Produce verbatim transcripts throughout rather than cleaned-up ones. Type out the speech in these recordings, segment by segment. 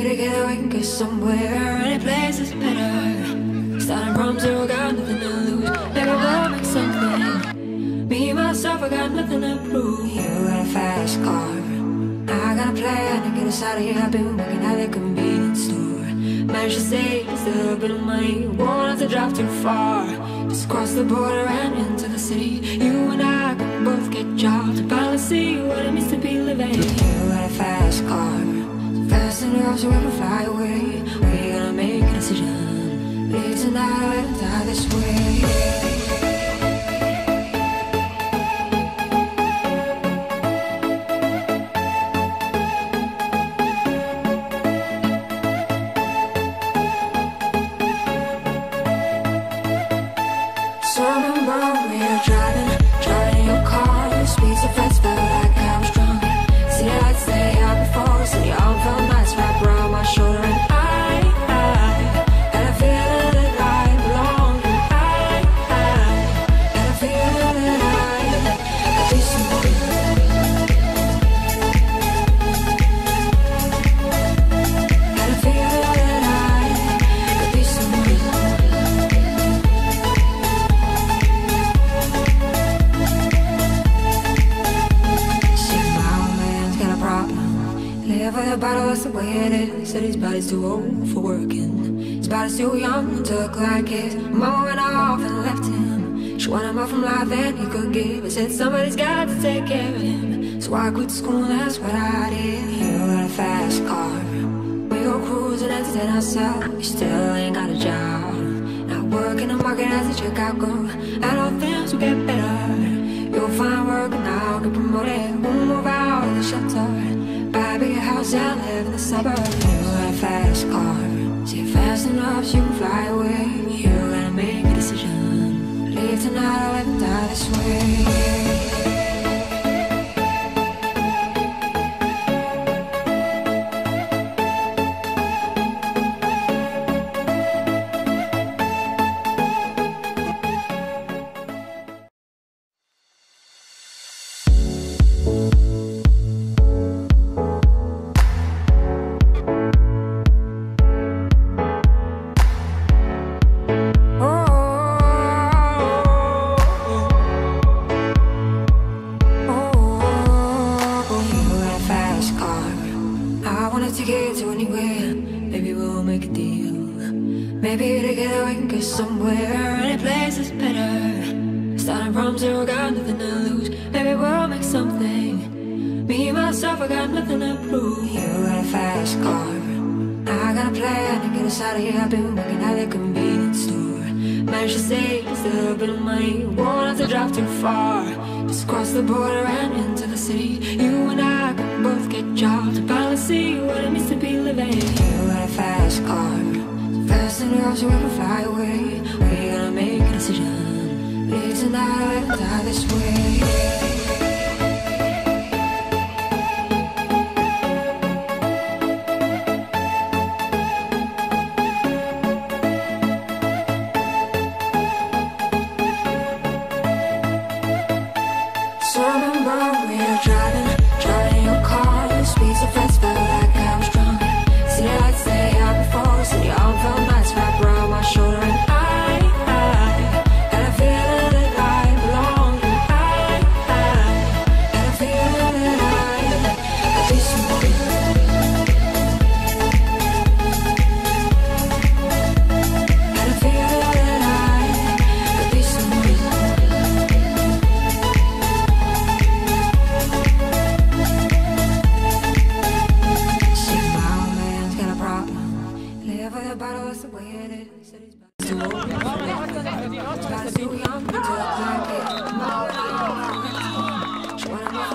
together we can get somewhere. Any place is better. Starting from zero, got nothing to lose. Maybe we'll make something. Me, myself, I got nothing to prove. You got a fast car, I got a plan to get us out of here. I've been working at the convenience store. Managed to save just a little bit of money. Won't have to drive too far. Just cross the border and into the city. You and I can both get jobs and finally see what it means to be living. You got a fast car, so fast enough so we can fly away. We're gonna make a decision. Leave tonight or let it die this way. Said his body's too old for working. His body's too young to look like his. Mama went off and left him. She wanted more from life than he could give. I said somebody's got to take care of him. So I quit school and that's what I did. You got a fast car, we go cruising and entertain ourselves. You still ain't got a job. Not working the market as a checkout girl. And all things will get better. You'll find work and I'll get promoted. We'll move out of the shelter, buy a bigger house and live in the suburbs. You got a fast car, see it fast enough so you can fly away. You gotta make a decision. Leave tonight or let it die this way. Out of here, I've been working at the convenience store. Managed to save just a little bit of money. Won't have to drive too far. Just cross the border and into the city. You and I can both get jobs and finally see what it means to be living. You got a fast car, so fast enough so we can fly away. We're gonna make a decision. Leave tonight or let it die this way.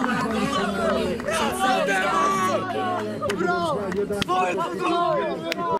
Bro!